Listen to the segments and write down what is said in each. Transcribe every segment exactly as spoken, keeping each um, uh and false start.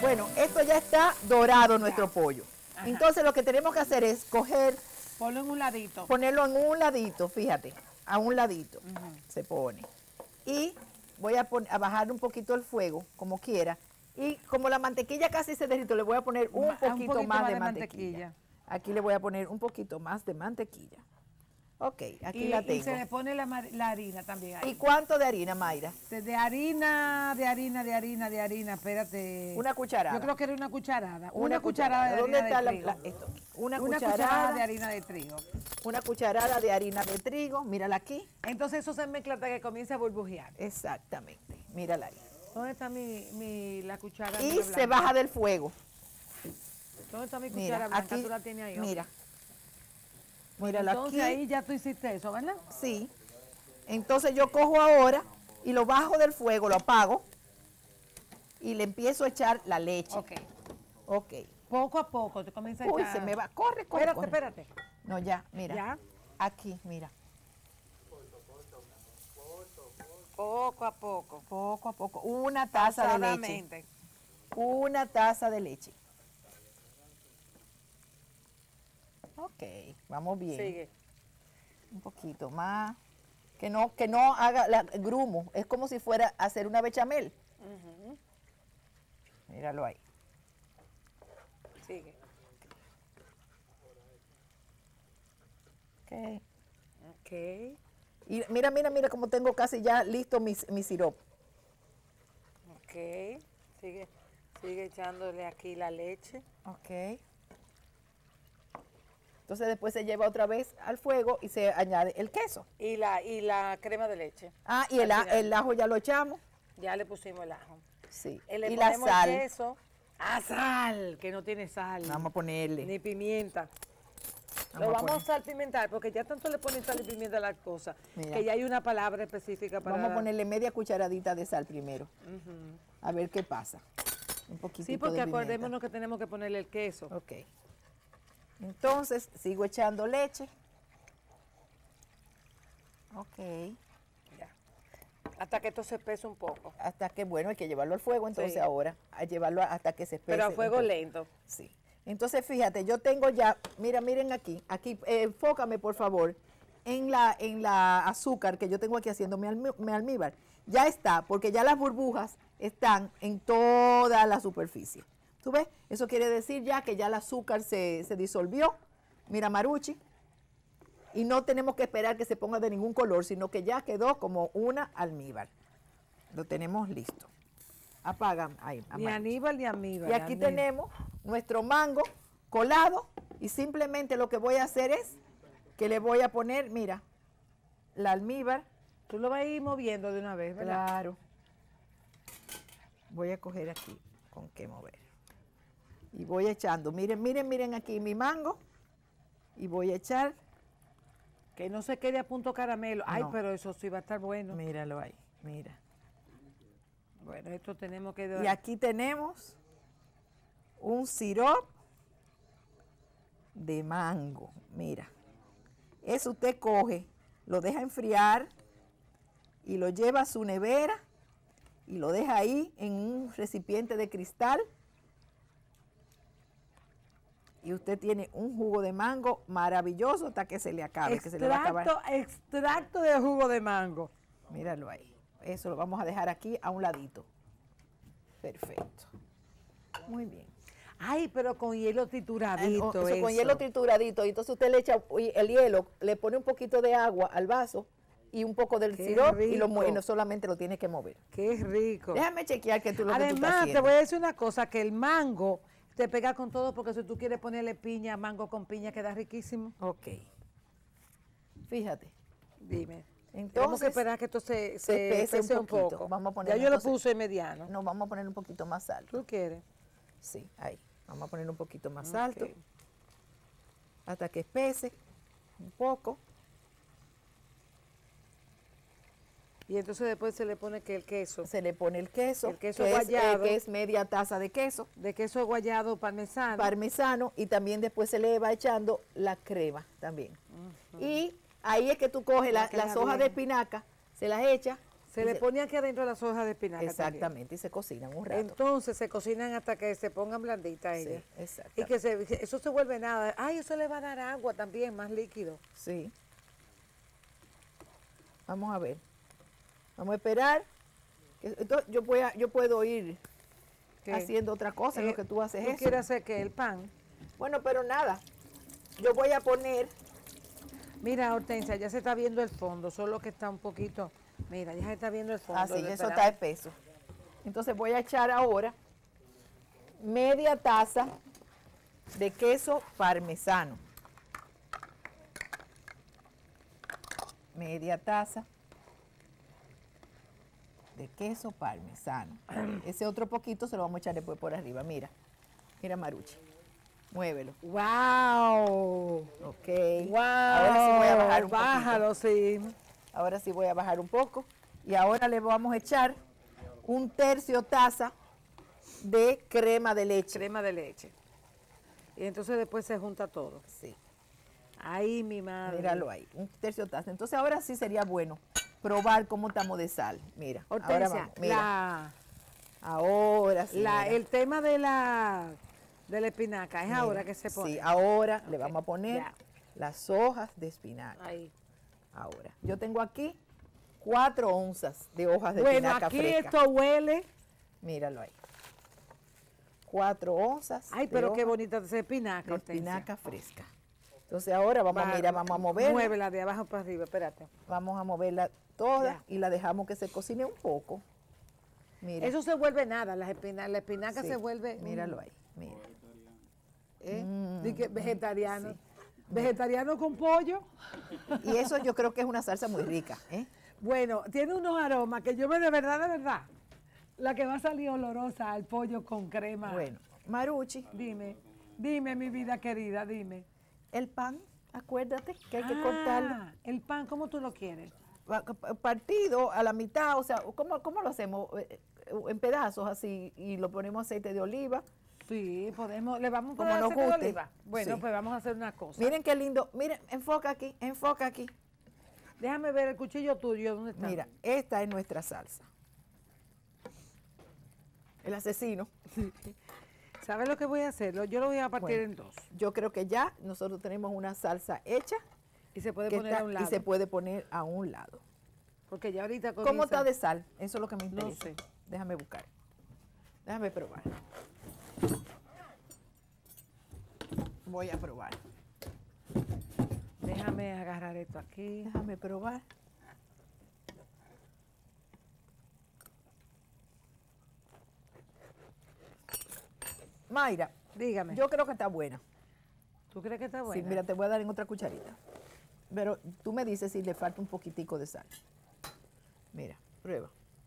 Bueno, esto ya está dorado nuestro pollo. Ajá. Entonces lo que tenemos que hacer es coger, Ponlo en un ladito. ponerlo en un ladito, fíjate, a un ladito Ujú. se pone. Y voy a, pon- a bajar un poquito el fuego, como quiera. Y como la mantequilla casi se derritió, le voy a poner un Ma- poquito, más, de mantequilla. Aquí le voy a poner un poquito más de mantequilla. Ok, aquí y, la y tengo. se le pone la, mar- la harina también ahí. ¿Y cuánto de harina, Mayra? De, de harina, de harina, de harina, de harina, espérate. Una cucharada. Yo creo que era una cucharada. Una, Una cucharada, de ¿Dónde harina está de la, trigo. la- esto? Una, Una cucharada, cucharada de harina de trigo. Una cucharada de harina de trigo, mírala aquí. Entonces eso se mezcla hasta que comience a burbujear. Exactamente, mírala ahí. ¿Dónde está mi, mi la cuchara Y blanca? se baja del fuego. ¿Dónde está mi cuchara Mira, blanca? aquí, Tú la tienes ahí. mira. Ok. Mírala Entonces aquí. ahí ya tú hiciste eso, ¿verdad? Sí. Entonces yo cojo ahora y lo bajo del fuego, lo apago y le empiezo a echar la leche. Ok. Ok. Poco a poco, tú comienzas Uy, a echar. se me va. Corre, corre. Espérate, corre. espérate. No, ya, mira. Ya. Aquí, mira. Poco a poco. Poco a poco. Una taza de leche. Pausadamente. Una taza de leche. Ok, vamos bien. Sigue. Un poquito más. Que no, que no haga la, grumo. Es como si fuera a hacer una bechamel. Ujú. Míralo ahí. Sigue. Ok. Ok. Y mira, mira, mira cómo tengo casi ya listo mi, mi sirope. Ok. Sigue, sigue echándole aquí la leche. Ok. Entonces después se lleva otra vez al fuego y se añade el queso. Y la, y la crema de leche. Ah, y el, Al a- final. el ajo ya lo echamos. Ya le pusimos el ajo. Sí. Eh, Le Y la ponemos sal. el queso. Ah, sal, que no tiene sal. Vamos a ponerle. Ni pimienta. Vamos Lo a vamos a poner. salpimentar porque ya tanto le ponen sal y pimienta a las cosas Mira. que ya hay una palabra específica para... Vamos a ponerle media cucharadita de sal primero. Ujú. A ver qué pasa. Un poquitito Sí, porque de pimienta. acordémonos que tenemos que ponerle el queso. Ok. Entonces, sigo echando leche. Ok. Ya. Hasta que esto se espese un poco. Hasta que, bueno, hay que llevarlo al fuego, entonces Sí. ahora, a llevarlo hasta que se espese. Pero a fuego un poco. lento. Sí. Entonces, fíjate, yo tengo ya, mira, miren aquí, aquí, eh, enfócame por favor en la, en la azúcar que yo tengo aquí haciendo mi, almí- mi almíbar. Ya está, porque ya las burbujas están en toda la superficie. ¿Tú ves? Eso quiere decir ya que ya el azúcar se, se disolvió. Mira, Maruchi. Y no tenemos que esperar que se ponga de ningún color, sino que ya quedó como una almíbar. Lo tenemos listo. Apaga ahí. Ni Maruchi. Aníbal ni Aníbal. Y aquí Aníbal. tenemos nuestro mango colado y simplemente lo que voy a hacer es que le voy a poner, mira, la almíbar. Tú lo vas a ir moviendo de una vez, ¿verdad? Claro. Voy a coger aquí con qué mover. Y voy echando, miren, miren, miren aquí mi mango. Y voy a echar, Que no se quede a punto caramelo. Ay, No. pero eso sí va a estar bueno. míralo ahí, mira. Bueno, esto tenemos que... Y aquí tenemos un sirope de mango, mira. Eso usted coge, lo deja enfriar y lo lleva a su nevera y lo deja ahí en un recipiente de cristal. Y usted tiene un jugo de mango maravilloso hasta que se le acabe, que se le va a acabar. Extracto, extracto de jugo de mango. Míralo ahí. Eso lo vamos a dejar aquí a un ladito. Perfecto. Muy bien. Ay, pero con hielo trituradito. Eso, eso. con hielo trituradito. Y entonces usted le echa el hielo, le pone un poquito de agua al vaso y un poco del Qué sirope y lo rico. mueve, no solamente lo tiene que mover. Qué rico. Déjame chequear que tú lo que tú estás Además, te haciendo. voy a decir una cosa, que el mango te pega con todo, porque si tú quieres ponerle piña, mango con piña, queda riquísimo. Ok. Fíjate. Dime. Entonces, Tenemos que esperar que esto se, se espese espese un un, poquito. poco. Vamos a ya ponerle yo lo entonces- puse mediano. No, vamos a poner un poquito más alto. ¿Tú quieres? Sí, ahí. Vamos a poner un poquito más Ok. alto. Hasta que espese un poco. Y entonces después se le pone que el queso, Se le pone el queso, El queso que, es, eh, guayado. que es media taza de queso, de queso guayado parmesano. parmesano, y también después se le va echando la crema también. Y ahí es que tú coges la- Ya queda las hojas bien. de espinaca, se las echas, Se Y le pone aquí adentro las hojas de espinaca. Exactamente, también. y se cocinan un rato. Entonces se cocinan hasta que se pongan blanditas Sí, ellas. exacto. Y que se, que eso se vuelve nada. Ay, eso le va a dar agua también, más líquido. Sí. Vamos a ver. Vamos a esperar. Entonces, yo, voy a, yo puedo ir ¿Qué? haciendo otra cosa en Eh, lo que tú haces ¿Tú eso. quieres hacer qué? ¿El pan? Bueno, pero nada. Yo voy a poner... Mira, Hortensia, ya se está viendo el fondo, solo que está un poquito... Mira, ya se está viendo el fondo. Así, lo eso esperamos. está espeso. Entonces voy a echar ahora media taza de queso parmesano. Media taza de queso parmesano. Ese otro poquito se lo vamos a echar después por arriba. Mira, mira Maruchi. Muévelo. ¡Wow! Ok. ¡Wow! Ahora sí voy a bajar un Bájalo, poquito. sí. Ahora sí voy a bajar un poco. Y ahora le vamos a echar un tercio taza de crema de leche. Crema de leche. Y entonces después se junta todo. Sí, Ahí, mi madre. míralo ahí, un tercio taza. Entonces ahora sí sería bueno probar cómo estamos de sal. Mira, ahora Hortensia, vamos. Mira, la, ahora sí. la- mira. el tema de la, de la espinaca es Mira, ahora que se pone. Sí, ahora le Ok, vamos a poner ya. las hojas de espinaca. Ahí. Ahora, yo tengo aquí cuatro onzas de hojas de Bueno, espinaca aquí fresca. esto huele. Míralo ahí. Cuatro onzas Ay, de pero qué hojas bonita esa espinaca, de Hortensia. espinaca fresca. Entonces ahora vamos, Va, mira, vamos a moverla. Muévela de abajo para arriba, espérate. Vamos a moverla toda Ya. y la dejamos que se cocine un poco. Mira. Eso se vuelve nada, las espina- la espinaca Sí, se vuelve... Míralo ahí, mira. ¿Eh? Mm, Di que vegetariano. sí. Vegetariano con pollo. Y eso yo creo que es una salsa muy rica, ¿eh? Bueno, tiene unos aromas que yo me de verdad, de verdad, la que va a salir olorosa al pollo con crema. Bueno, Maruchi, Dime, dime mi vida querida, dime. el pan, acuérdate que hay que Ah, cortarlo. el pan, ¿cómo tú lo quieres? Pa- pa- Partido a la mitad, o sea, ¿cómo, cómo lo hacemos? Eh, eh, En pedazos así y lo ponemos aceite de oliva. Sí, podemos, le vamos a Como poner nos aceite de guste. oliva. Bueno, Sí. pues vamos a hacer una cosa. Miren qué lindo, miren, enfoca aquí, enfoca aquí. Déjame ver el cuchillo tuyo, ¿dónde está? Mira, esta es nuestra salsa. El asesino. ¿Sabes lo que voy a hacer? Lo- Yo lo voy a partir Bueno. en dos. Yo creo que ya nosotros tenemos una salsa hecha Y se puede que poner está- a un lado. y se puede poner a un lado. Porque ya ahorita con ¿Cómo esa- está de sal? Eso es lo que me interesa. sé. Déjame buscar. Déjame probar. Voy a probar. Déjame agarrar esto aquí. Déjame probar. Mayra, Dígame. yo creo que está buena. ¿Tú crees que está buena? Sí, mira, te voy a dar en otra cucharita. Pero tú me dices si le falta un poquitico de sal. Mira, prueba.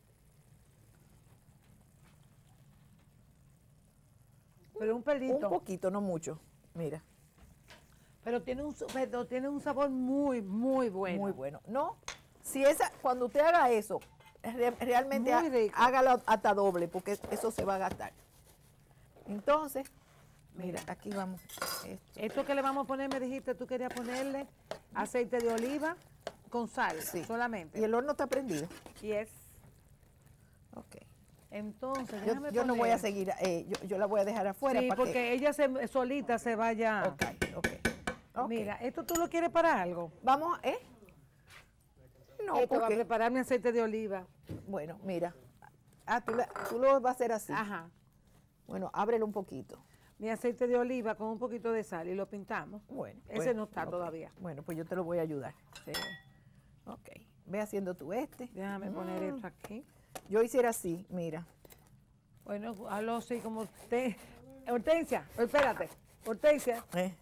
Pero un pelito. Un poquito, no mucho. Mira, Pero tiene un, su- pero tiene un sabor muy, muy bueno. muy bueno. No, si esa, cuando usted haga eso, re- realmente Muy ha- rico. hágalo hasta doble, porque eso se va a gastar. Entonces, mira, aquí vamos. Esto. Esto que le vamos a poner, me dijiste, tú querías ponerle aceite de oliva con sal Sí. solamente. Y el horno está prendido. Y es. Ok. Entonces, Yo, déjame yo no voy a poner- seguir, eh, yo, yo la voy a dejar afuera Sí, para porque que... ella se, solita se vaya. Ok, ok. ok. Mira, ¿esto tú lo quieres para algo? Vamos, ¿eh? No, Esto va a porque... preparar mi aceite de oliva. Bueno, mira. Ah, tú, la- tú lo vas a hacer así. Ajá. Bueno, ábrelo un poquito. Mi aceite de oliva con un poquito de sal y lo pintamos. Bueno. Ese pues, no está ok. todavía. Bueno, pues yo te lo voy a ayudar. Sí. Ok. Ve haciendo tú este. Déjame poner Mm. esto aquí. Yo hiciera así, mira. Bueno, hazlo así como usted. Hortensia, espérate. Hortensia. ¿eh?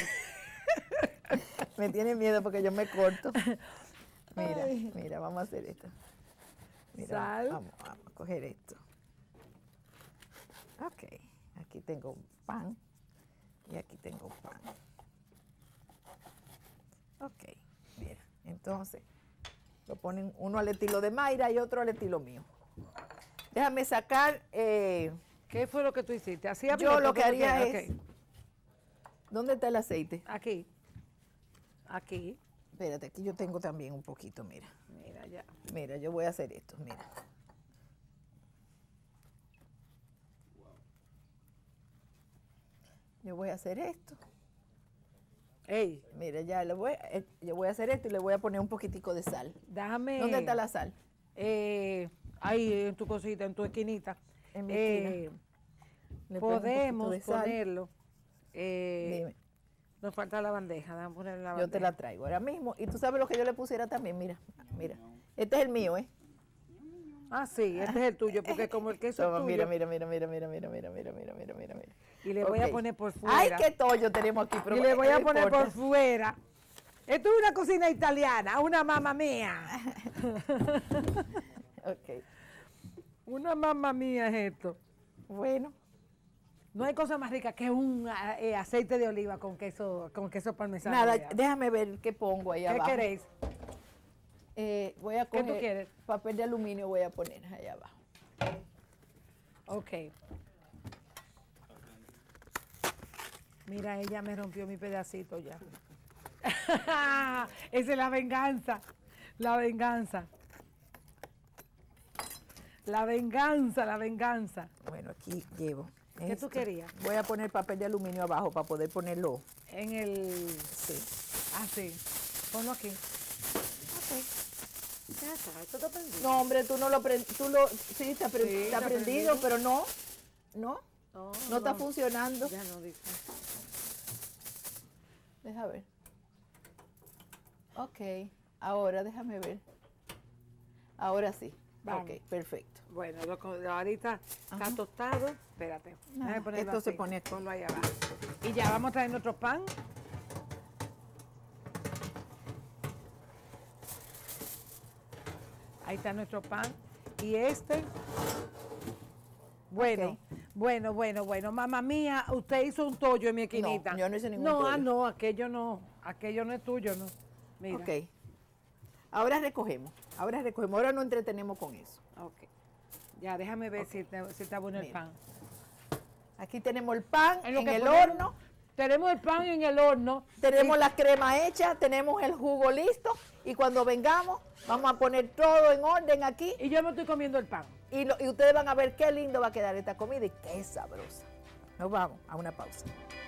Me tiene miedo porque yo me corto. Mira, Ay. mira, vamos a hacer esto. Mira, Sal. Vamos, vamos a coger esto. Ok, aquí tengo un pan y aquí tengo un pan. Ok, mira, entonces lo ponen uno al estilo de Mayra y otro al estilo mío. Déjame sacar, eh, ¿Qué fue lo que tú hiciste? Así yo abierto, lo que como haría quieras. es, Ok. ¿dónde está el aceite? Aquí. Aquí. Espérate, aquí yo tengo también un poquito, mira. Mira. Ya, ya. Mira, yo voy a hacer esto, mira. Yo voy a hacer esto. Ey, Mira, ya le voy, eh, yo voy a hacer esto y le voy a poner un poquitico de sal. déjame. ¿Dónde está la sal? Eh, ahí en tu cosita, en tu esquinita. En mi Eh, esquina. Le pongo un podemos poquito de sal. ponerlo. eh, Dime, nos falta la bandeja, déjame poner la yo te bandeja. la traigo ahora mismo. Y tú sabes lo que yo le pusiera también, mira, mira. Este es el mío, ¿eh? Ah, sí, este es el tuyo, porque como el queso Toma, es tuyo. mira, mira, mira, mira, mira, mira, mira, mira, mira, mira, mira, mira. Y le voy a Ok. poner por Ay, fuera. qué tollo tenemos aquí. Pero Y le voy a no poner importa. por fuera. Esto es una cocina italiana, una mamá mía. Ok, Una mamá mía es esto. bueno. No hay cosa más rica que un ah, eh, aceite de oliva con queso, con queso parmesano. Nada, Vea. déjame ver qué pongo ahí ¿Qué abajo. queréis? Eh, voy a ¿Qué tú coger quieres? papel de aluminio, voy a poner allá abajo. Ok. Mira, ella me rompió mi pedacito ya. Esa es la venganza. La venganza. La venganza, la venganza. Bueno, aquí llevo. ¿Qué tú esto. querías? Voy a poner papel de aluminio abajo para poder ponerlo. En el... Sí. Ah, sí. Ponlo aquí. Ok. Ya está, esto está prendido. No, hombre, tú no lo aprendido. Tú lo, sí, está, apre- Sí, está está aprendido, prendido. pero no. No, No, no está funcionando. Ya no, dice. Deja ver. Ok, ahora déjame ver. Ahora sí. Vamos. Ok, perfecto. Bueno, lo, co- ahorita está Ajá. tostado. Espérate. Nada, Déjame ponerlo esto se así, pone aquí. Ponlo ahí abajo. Y ya vamos a traer nuestro pan. Ahí está nuestro pan. Y este. Bueno, Ok. bueno, bueno, bueno. Mamá mía, usted hizo un tollo en mi esquinita. No, yo no hice ningún No, ah, tollo. no, aquello no. Aquello no es tuyo, no. Mira. Ok. Ahora recogemos. Ahora recogemos. Ahora no entretenemos con eso. Ok. Ya, déjame ver si, está- si está bueno el Mira. pan. Aquí tenemos el pan En lo en que el ponemos- horno. Tenemos el pan en el horno. Tenemos Y- la crema hecha, tenemos el jugo listo y cuando vengamos vamos a poner todo en orden aquí Y yo me estoy comiendo el pan. y, lo- y ustedes van a ver qué lindo va a quedar esta comida y qué sabrosa. Nos vamos a una pausa.